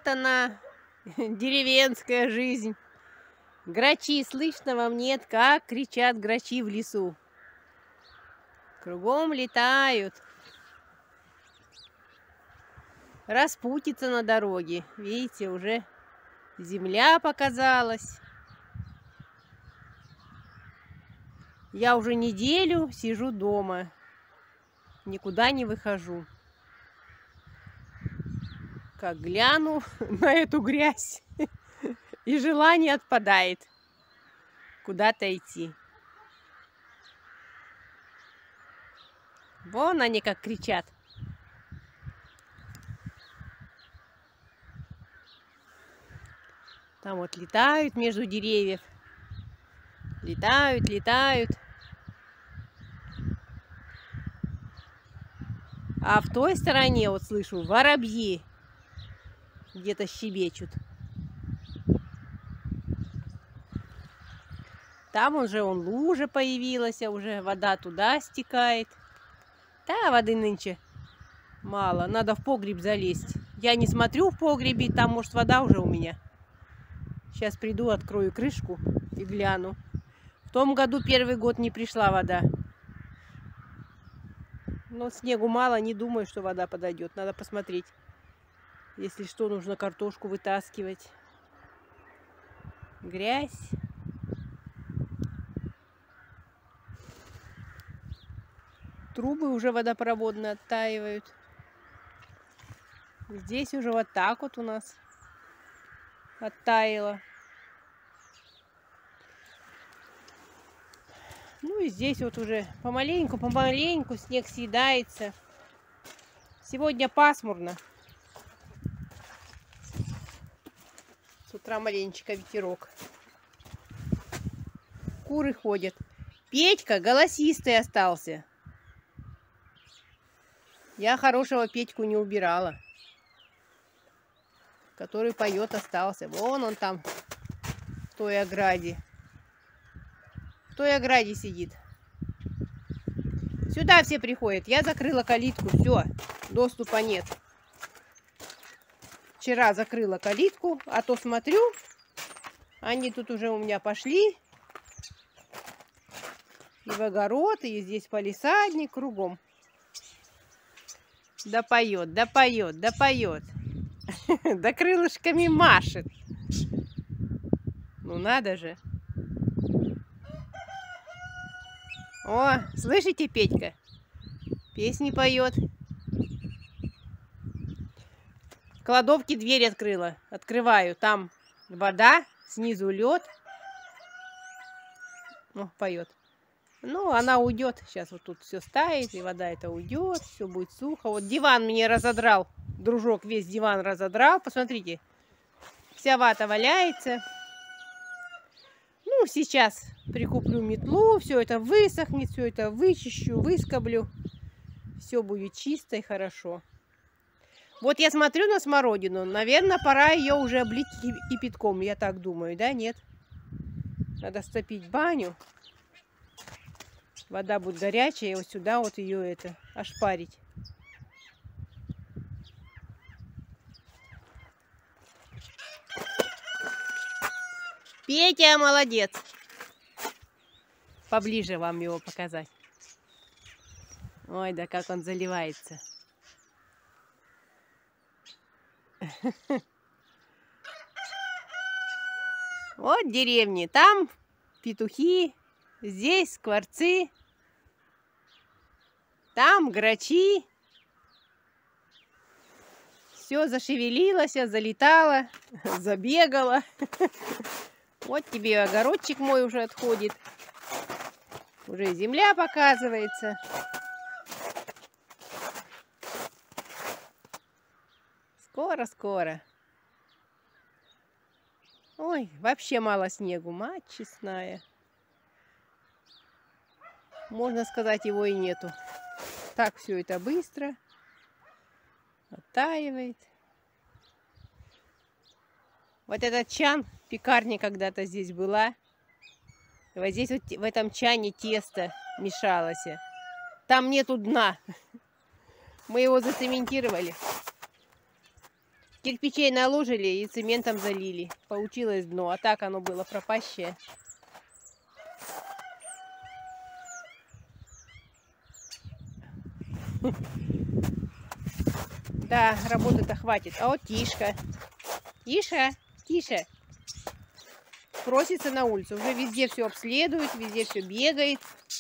Вот она, деревенская жизнь. Грачи, слышно вам нет, как кричат грачи в лесу. Кругом летают. Распутица на дороге. Видите, уже земля показалась. Я уже неделю сижу дома. Никуда не выхожу. Как гляну на эту грязь, и желание отпадает куда-то идти. Вон они как кричат. Там вот летают между деревьев. Летают, летают. А в той стороне, вот слышу, воробьи где-то щебечут. Там уже лужа появилась, уже вода туда стекает. Да, воды нынче мало, надо в погреб залезть. Я не смотрю в погребе, там может вода уже у меня. Сейчас приду, открою крышку и гляну. В том году первый год не пришла вода. Но снегу мало, не думаю, что вода подойдет. Надо посмотреть. Если что, нужно картошку вытаскивать. Грязь. Трубы уже водопроводные оттаивают. Здесь уже вот так вот у нас оттаяло. Ну и здесь вот уже помаленьку снег съедается. Сегодня пасмурно. С утра маленечко ветерок. Куры ходят. Петька голосистый остался. Я хорошего Петьку не убирала. Который поет, остался. Вон он там, в той ограде. В той ограде сидит. Сюда все приходят. Я закрыла калитку. Все, доступа нет. Вчера закрыла калитку, а то смотрю, они тут уже у меня пошли. И в огород, и здесь палисадник, кругом. Да поет, да поет, да поет. Да крылышками машет. Ну надо же. О, слышите, Петька? Песни поет. В кладовке дверь открыла. Открываю. Там вода, снизу лед. О, поет. Ну, она уйдет. Сейчас вот тут все стает, и вода это уйдет, все будет сухо. Вот диван мне разодрал. Дружок весь диван разодрал. Посмотрите. Вся вата валяется. Ну, сейчас прикуплю метлу, все это высохнет, все это вычищу, выскоблю. Все будет чисто и хорошо. Вот я смотрю на смородину. Наверное, пора ее уже облить кипятком. Я так думаю, да? Нет? Надо стопить баню. Вода будет горячая, и вот сюда вот ее ошпарить. Петя молодец. Поближе вам его показать. Ой, да как он заливается. Вот деревни. Там петухи, здесь скворцы, там грачи. Все зашевелилось, залетало, забегало. Вот тебе огородчик мой уже отходит. Уже земля показывается. Скоро-скоро. Ой, вообще мало снегу, мать честная. Можно сказать, его и нету. Так все это быстро оттаивает. Вот этот чан, пекарня когда-то здесь была. Вот здесь вот в этом чане тесто мешалось. Там нету дна. Мы его зацементировали. Кирпичей наложили и цементом залили. Получилось дно, а так оно было пропащее. Да, работы-то хватит. А вот Тишка. Тиша, Тиша. Просится на улицу. Уже везде все обследует, везде все бегает.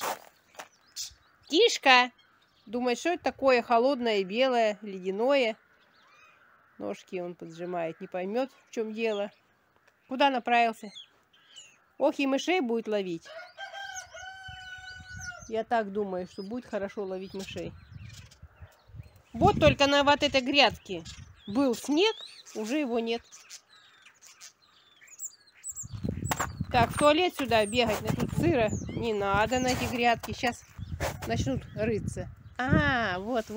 Тишка! Думает, что это такое холодное, белое, ледяное. Ножки он поджимает, не поймет, в чем дело. Куда направился? Ох, и мышей будет ловить. Я так думаю, что будет хорошо ловить мышей. Вот только на вот этой грядке был снег, уже его нет. Так, в туалет сюда бегать, тут сыро не надо на эти грядки. Сейчас начнут рыться. А, вот.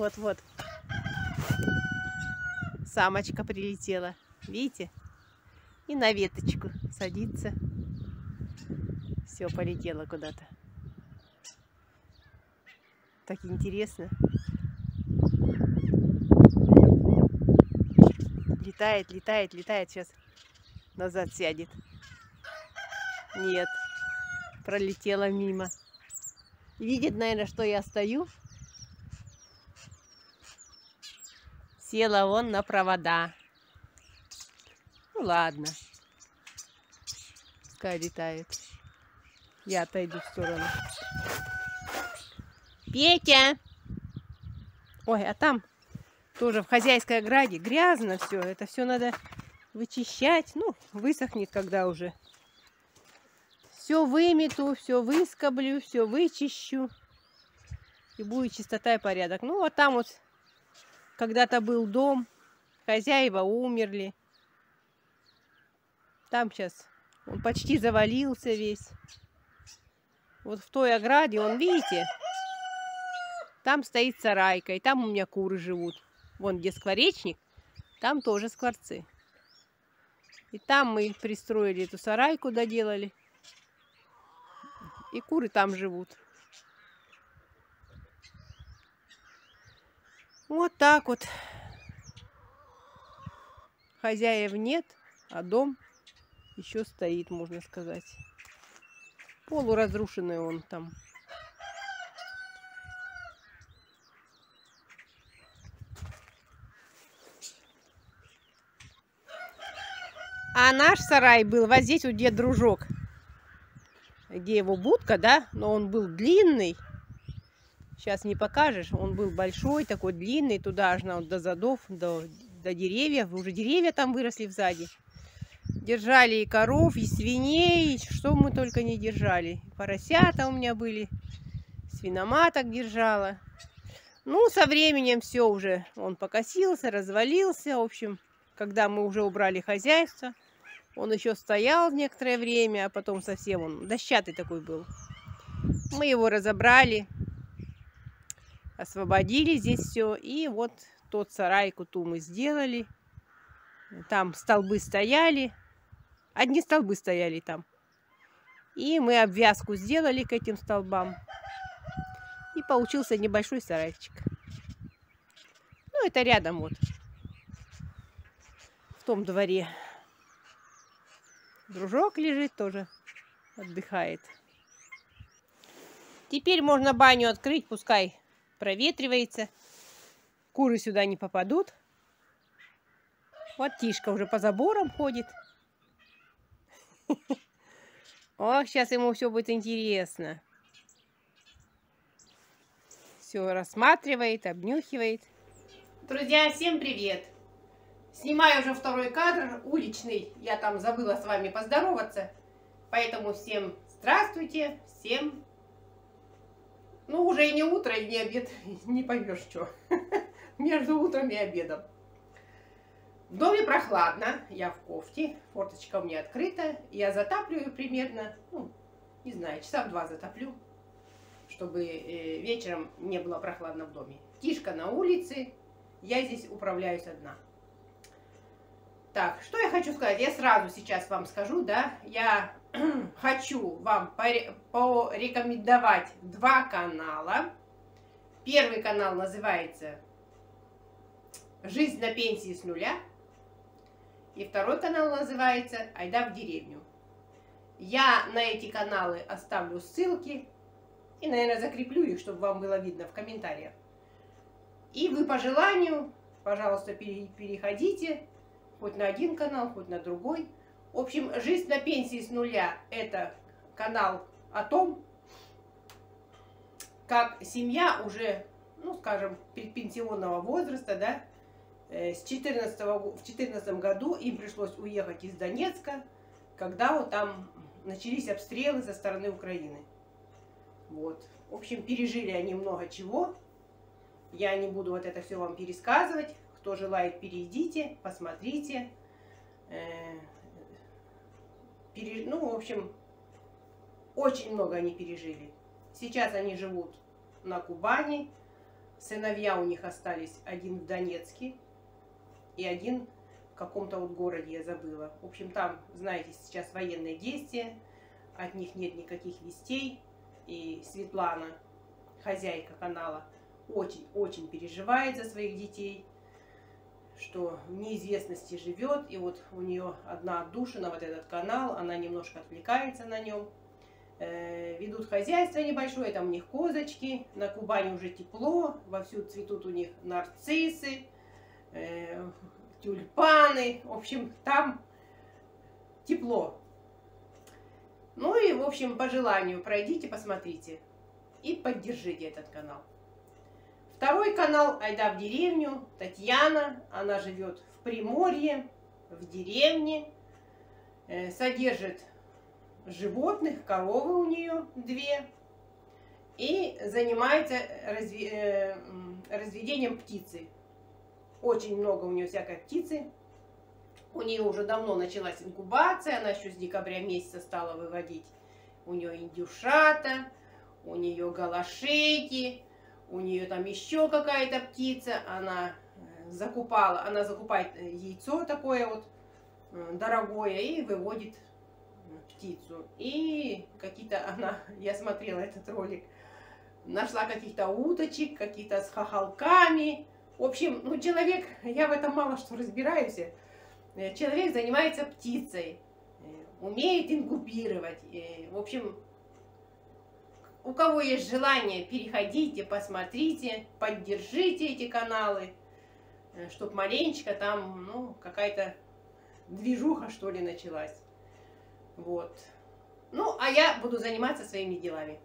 Самочка прилетела. Видите? И на веточку садится. Все, полетела куда-то. Так интересно. Летает. Сейчас назад сядет. Нет. Пролетела мимо. Видит, наверное, что я стою. Села вон на провода. Ну ладно. Пускай летает. Я отойду в сторону. Петя! Ой, а там тоже в хозяйской ограде грязно все. Это все надо вычищать. Ну, высохнет, когда уже. Все вымету, все выскоблю, все вычищу. И будет чистота и порядок. Ну, вот там вот когда-то был дом. Хозяева умерли. Там сейчас он почти завалился весь. Вот в той ограде, он, видите, там стоит сарайка. И там у меня куры живут. Вон где скворечник, там тоже скворцы. И там мы пристроили эту сарайку, доделали. И куры там живут. Вот так вот. Хозяев нет, а дом еще стоит, можно сказать. Полуразрушенный он там. А наш сарай был вот здесь вот, где дружок. Где его будка, да? Но он был длинный. Сейчас не покажешь. Он был большой, такой длинный. Туда аж вот до задов, до деревьев. Уже деревья там выросли сзади. Держали и коров, и свиней. Что мы только не держали. Поросята у меня были. Свиноматок держала. Ну, со временем все уже. Он покосился, развалился. В общем, когда мы уже убрали хозяйство, он еще стоял некоторое время, а потом совсем он дощатый такой был. Мы его разобрали, освободили здесь все. И вот тот сарайку ту мы сделали. Там столбы стояли. Одни столбы стояли там. И мы обвязку сделали к этим столбам. И получился небольшой сарайчик. Ну, это рядом вот. В том дворе. Дружок лежит тоже, отдыхает. Теперь можно баню открыть, пускай проветривается. Куры сюда не попадут. Вот Тишка уже по заборам ходит. Ох, сейчас ему все будет интересно. Все рассматривает, обнюхивает. Друзья, всем привет! Снимаю уже второй кадр, уличный. Я там забыла с вами поздороваться. Поэтому всем здравствуйте, всем... Ну, уже и не утро, и не обед, не поймешь, что. Между утром и обедом. В доме прохладно, я в кофте, форточка у меня открыта. Я затапливаю примерно, ну, не знаю, часа в 2 затоплю, чтобы вечером не было прохладно в доме. Тишка на улице, я здесь управляюсь одна. Так, что я хочу сказать? Я сразу сейчас вам скажу, да, я хочу вам порекомендовать 2 канала. Первый канал называется «Жизнь на пенсии с нуля». И второй канал называется «Айда в деревню». Я на эти каналы оставлю ссылки и, наверное, закреплю их, чтобы вам было видно в комментариях. И вы по желанию, пожалуйста, переходите хоть на один канал, хоть на другой. В общем, «Жизнь на пенсии с нуля» – это канал о том, как семья уже, ну, скажем, предпенсионного возраста, да, в 2014 году им пришлось уехать из Донецка, когда вот там начались обстрелы со стороны Украины. Вот. В общем, пережили они много чего. Я не буду вот это все вам пересказывать. Кто желает, перейдите, посмотрите. Ну, в общем, очень много они пережили. Сейчас они живут на Кубани. Сыновья у них остались, один в Донецке и один в каком-то вот городе, я забыла. В общем, там, знаете, сейчас военные действия, от них нет никаких вестей. И Светлана, хозяйка канала, очень-очень переживает за своих детей, что в неизвестности живет. И вот у нее одна отдушина, вот этот канал, она немножко отвлекается на нем. Ведут хозяйство небольшое, там у них козочки, на Кубани уже тепло, вовсю цветут у них нарциссы, тюльпаны, в общем, там тепло. Ну и, в общем, по желанию пройдите, посмотрите и поддержите этот канал. Второй канал «Айда в деревню». Татьяна, она живет в Приморье, в деревне, содержит животных, коровы у нее 2, и занимается разведением птицы. Очень много у нее всякой птицы. У нее уже давно началась инкубация, она еще с декабря месяца стала выводить. У нее индюшата, у нее голошейки, у нее там еще какая-то птица. Она закупает яйцо такое вот дорогое и выводит птицу. И какие-то я смотрела этот ролик, нашла каких-то уточек, какие-то с хохолками. В общем, ну человек, я в этом мало что разбираюсь, человек занимается птицей, умеет инкубировать. В общем, у кого есть желание, переходите, посмотрите, поддержите эти каналы, чтобы маленечко там, ну, какая-то движуха, что ли, началась. Вот. Ну, а я буду заниматься своими делами.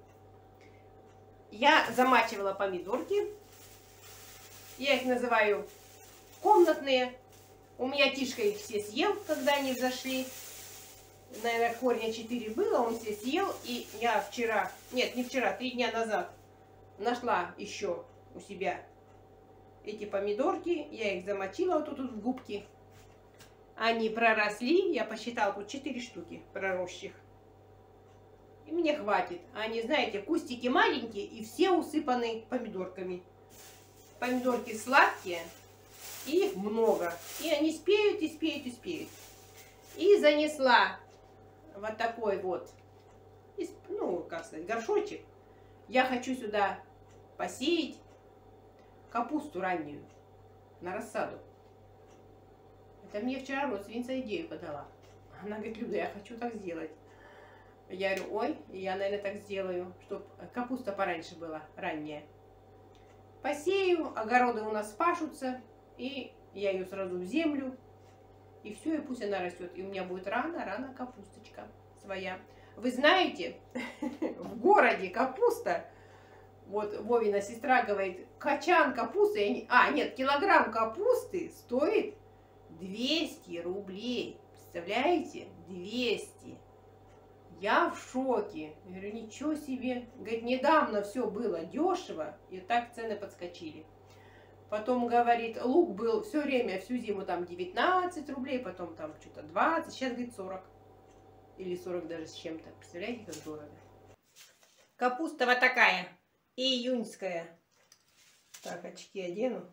Я замачивала помидорки. Я их называю комнатные. У меня Тишка их все съел, когда они взошли. Наверное, корня 4 было, он все съел. И я вчера, нет, не вчера, 3 дня назад нашла еще у себя эти помидорки. Я их замочила вот тут в губки. Они проросли, я посчитала, тут 4 штуки проросших. И мне хватит. Они, знаете, кустики маленькие и все усыпаны помидорками. Помидорки сладкие, и их много. И они спеют, и спеют, и спеют. И занесла вот такой вот, ну, как сказать, горшочек. Я хочу сюда посеять капусту раннюю на рассаду. Это мне вчера родственница идею подала. Она говорит: Люда, я хочу так сделать. Я говорю: ой, я, наверное, так сделаю, чтобы капуста пораньше была, ранняя. Посею, огороды у нас пашутся, и я ее сразу в землю, и все, и пусть она растет. И у меня будет рано-рано капусточка своя. Вы знаете, в городе капуста, вот Вовина сестра говорит, качан капусты, нет, килограмм капусты стоит 200 рублей. Представляете? 200. Я в шоке. Я говорю, ничего себе. Говорит, недавно все было дешево, и так цены подскочили. Потом, говорит, лук был все время, всю зиму там 19 рублей, потом там что-то 20, сейчас, говорит, 40. Или 40 даже с чем-то. Представляете, как дорого. Капуста вот такая, июньская. Так, очки одену.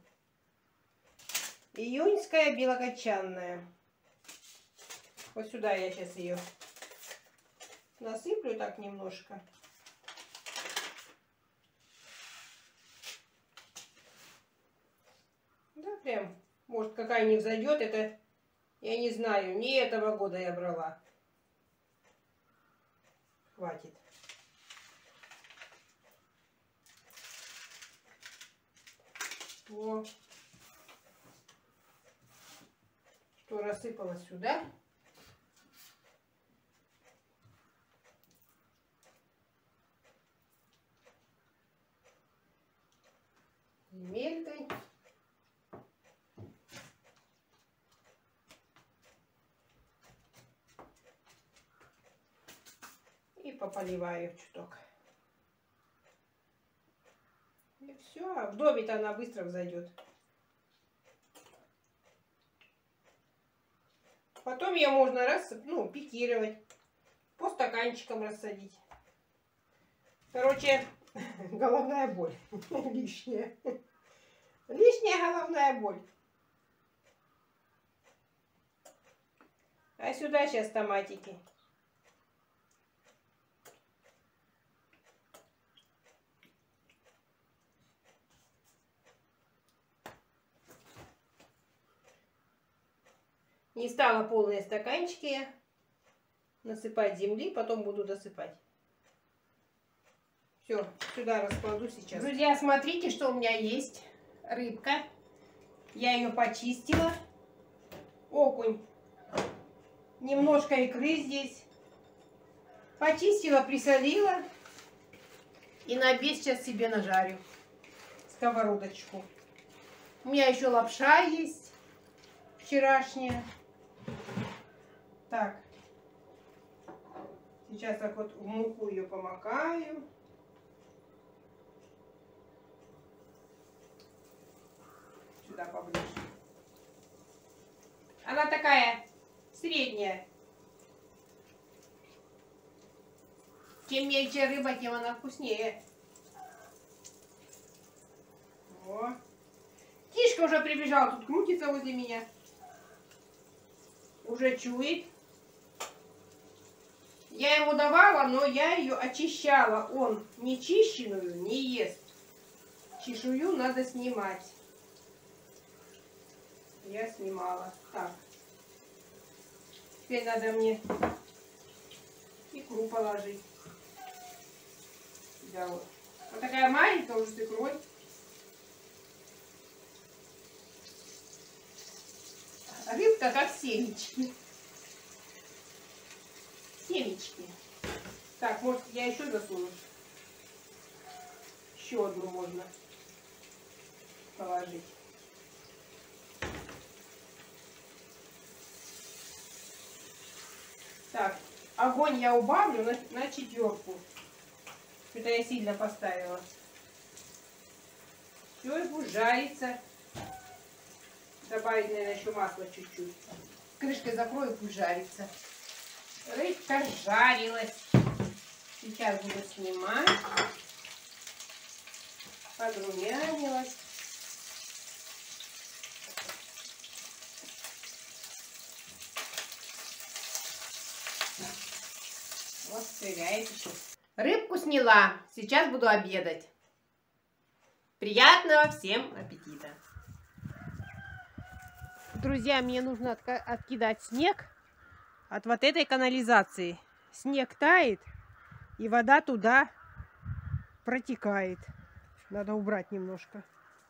Июньская белокочанная. Вот сюда я сейчас ее насыплю так немножко. Да, прям, может, какая не взойдет, это Я не знаю, не этого года я брала. Хватит. О. Что рассыпалось сюда. Земелькой. И пополиваю чуток. И все. В доме-то она быстро взойдет. Потом ее можно пикировать. По стаканчикам рассадить. Короче, головная боль. Лишняя. Лишняя головная боль. А сюда сейчас томатики. Не стала полные стаканчики насыпать земли, потом буду досыпать. Все, сюда раскладу сейчас. Друзья, смотрите, что у меня есть. Рыбка. Я ее почистила. Окунь. Немножко икры здесь. Почистила, присолила. И на обед сейчас себе нажарю. Сковородочку. У меня еще лапша есть. Вчерашняя. Так. Сейчас так вот в муку ее помакаю. Сюда поближе. Она такая средняя. Чем мельче рыба, тем она вкуснее. О. Тишка уже прибежал, тут крутится возле меня. Уже чует. Я ему давала, но я ее очищала. Он нечищенную не ест. Чешую надо снимать. Я снимала. Так. Теперь надо мне икру положить. Да, вот. Вот такая маленькая уже с икрой. Рыбка как семечки. Семечки. Так, может я еще засуну? Еще одну можно положить. Так, огонь я убавлю на 4. Это я сильно поставила. Все, и пусть жарится. Добавить, наверное, еще масло чуть-чуть. Крышкой закрою, пусть жарится. Рыбка жарилась. Сейчас буду снимать. Подрумянилась. Вот стреляет еще. Рыбку сняла. Сейчас буду обедать. Приятного всем аппетита. Друзья, мне нужно откидать снег от вот этой канализации. Снег тает, и вода туда протекает. Надо убрать немножко.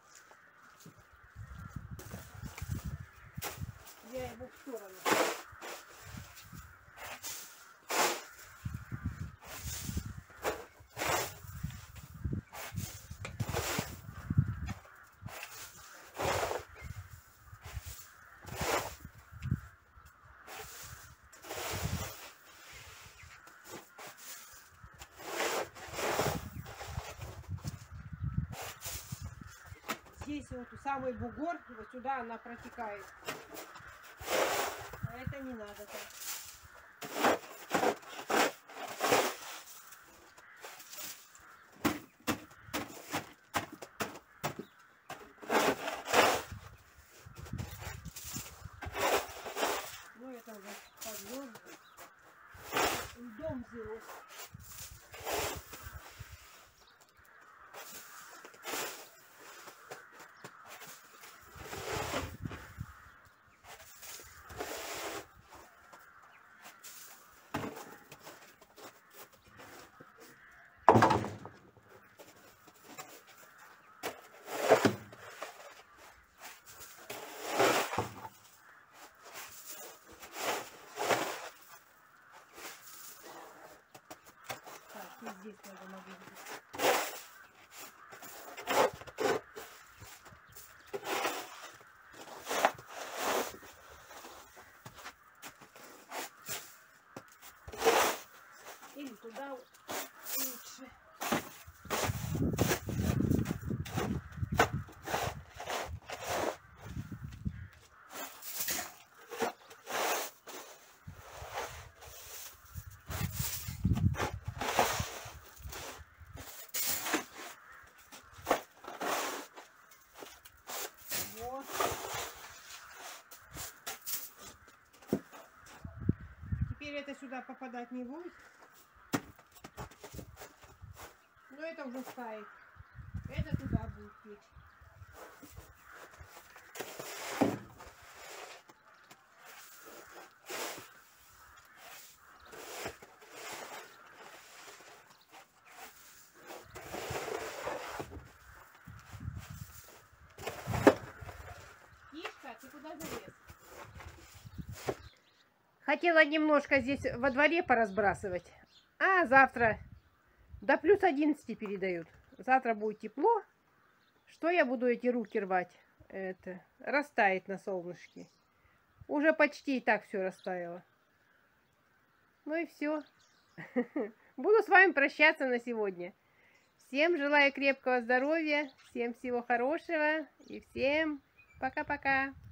Я его в сторону. Здесь вот самый бугор, вот сюда она протекает. А это не надо так. Ну это уже подмерзло. Льдом взялось. здесь надо нагрузить. Или туда лучше. Вот. Теперь это сюда попадать не будет. Но это уже стоит. Это туда будет течь. Кишка, ты куда залез? Хотела немножко здесь во дворе поразбрасывать. А завтра до плюс 11 передают. Завтра будет тепло. Что я буду эти руки рвать? Это растает на солнышке. Уже почти и так все растаяло. Ну и все. Буду с вами прощаться на сегодня. Всем желаю крепкого здоровья, всем всего хорошего и всем пока-пока.